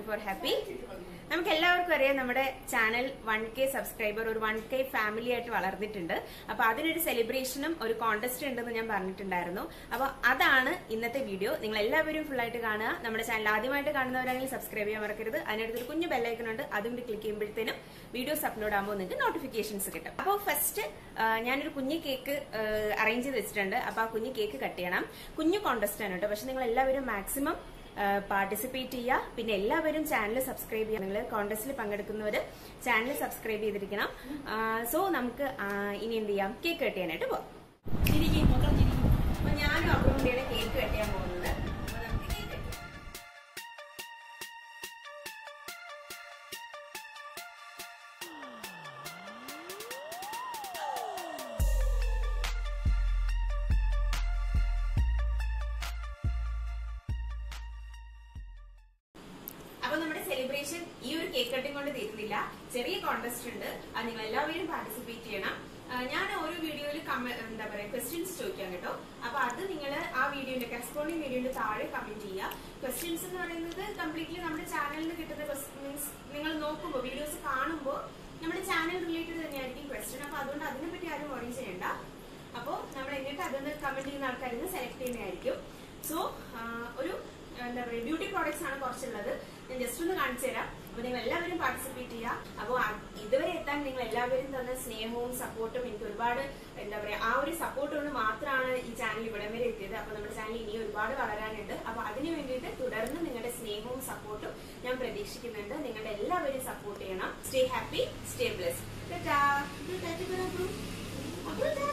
Four happy. നമുക്ക് എല്ലാവർക്കും അറിയാം നമ്മുടെ ചാനൽ 1K സബ്സ്ക്രൈബർ, ഒരു 1K ഫാമിലി ആയിട്ട് വളർന്നിട്ടുണ്ട്. അപ്പൊ അതിനൊരു സെലിബ്രേഷനും ഒരു കോൺടെസ്റ്റ് ഉണ്ടെന്ന് ഞാൻ പറഞ്ഞിട്ടുണ്ടായിരുന്നു. അപ്പൊ അതാണ് ഇന്നത്തെ വീഡിയോ. നിങ്ങൾ എല്ലാവരും ഫുൾ ആയിട്ട് കാണുക. നമ്മുടെ ചാനൽ ആദ്യമായിട്ട് കാണുന്നവരാണെങ്കിൽ സബ്സ്ക്രൈബ് ചെയ്യാൻ മറക്കരുത്. അതിനടുത്തൊരു കുഞ്ഞു ബെല്ലൈക്കൺ ഉണ്ട്, അതും കൂടി ക്ലിക്ക് ചെയ്യുമ്പോഴത്തേനും വീഡിയോസ് അപ്ലോഡ് ആകുമ്പോൾ നിങ്ങൾക്ക് നോട്ടിഫിക്കേഷൻസ് കിട്ടും. അപ്പോൾ ഫസ്റ്റ് ഞാനൊരു കുഞ്ഞു കേക്ക് അറേഞ്ച് ചെയ്ത് വെച്ചിട്ടുണ്ട്. അപ്പൊ ആ കുഞ്ഞു കേക്ക് കട്ട് ചെയ്യണം. കുഞ്ഞു കോൺടെസ്റ്റ് ആണ് കേട്ടോ. പക്ഷെ നിങ്ങൾ എല്ലാവരും മാക്സിമം പാർട്ടിസിപ്പേറ്റ് ചെയ്യുക. പിന്നെ എല്ലാവരും ചാനൽ സബ്സ്ക്രൈബ് ചെയ്യുക. നിങ്ങൾ കോൺടെസ്റ്റിൽ പങ്കെടുക്കുന്നവര് ചാനൽ സബ്സ്ക്രൈബ് ചെയ്തിരിക്കണം. സോ നമുക്ക് ഇനി എന്ത് ചെയ്യാം, കേക്ക് കട്ട് ചെയ്യാനായിട്ട് പോവാം. അപ്പൊ ഞാനും അവരും കൂടിയാണ് കേക്ക് കട്ട് ചെയ്യാൻ പോകുന്നത്. അപ്പൊ നമുക്ക് കേക്ക് കട്ട് ചെയ്യാം. അപ്പൊ നമ്മുടെ സെലിബ്രേഷൻ ഈ ഒരു കേക്ക് കട്ടിംഗ് കൊണ്ട് തീരുന്നില്ല. ചെറിയ കോൺടെസ്റ്റ് ഉണ്ട്, അത് നിങ്ങൾ എല്ലാവരും പാർട്ടിസിപ്പേറ്റ് ചെയ്യണം. ഞാൻ ഓരോ വീഡിയോയിൽ എന്താ പറയാ ക്വസ്റ്റ്യൻസ് ചോദിക്കാം കേട്ടോ. അപ്പൊ അത് നിങ്ങൾ ആ വീഡിയോന്റെ കറസ്പോണ്ടിങ് വീഡിയോന്റെ താഴെ കമന്റ് ചെയ്യുക. ക്വസ്റ്റ്യൻസ് എന്ന് പറയുന്നത് കംപ്ലീറ്റ്ലി നമ്മുടെ ചാനലിൽ കിട്ടുന്ന മീൻസ് നിങ്ങൾ നോക്കുമ്പോൾ വീഡിയോസ് കാണുമ്പോൾ നമ്മുടെ ചാനൽ റിലേറ്റഡ് തന്നെയായിരിക്കും ക്വസ്റ്റ്യൻ. അപ്പൊ അതുകൊണ്ട് അതിനെപ്പറ്റി ആരും വറി ചെയ്യണ്ട. അപ്പോൾ നമ്മൾ എന്നിട്ട് അതൊന്ന് കമന്റ് ചെയ്യുന്ന ആൾക്കാരിൽ നിന്ന് സെലക്ട് ചെയ്യുന്നതായിരിക്കും. സോ ഒരു എന്താ പറയുക ബ്യൂട്ടി പ്രോഡക്ട്സ് ആണ് കുറച്ചുള്ളത്. ഞാൻ ജസ്റ്റ് ഒന്ന് കാണിച്ചു തരാം. അപ്പൊ നിങ്ങൾ എല്ലാവരും പാർട്ടിസിപ്പേറ്റ് ചെയ്യുക. അപ്പോൾ ഇതുവരെ എത്താൻ നിങ്ങൾ എല്ലാവരും തന്ന സ്നേഹവും സപ്പോർട്ടും എനിക്ക് ഒരുപാട് എന്താ പറയാ ആ ഒരു സപ്പോർട്ട് കൊണ്ട് മാത്രമാണ് ഈ ചാനൽ ഇവിടം വരെ എത്തിയത്. അപ്പൊ നമ്മുടെ ചാനൽ ഇനി ഒരുപാട് വളരാനുണ്ട്. അപ്പൊ അതിന് വേണ്ടിയിട്ട് തുടർന്ന് നിങ്ങളുടെ സ്നേഹവും സപ്പോർട്ടും ഞാൻ പ്രതീക്ഷിക്കുന്നുണ്ട്. നിങ്ങളുടെ എല്ലാവരും സപ്പോർട്ട് ചെയ്യണം. Stay happy, stay blessed.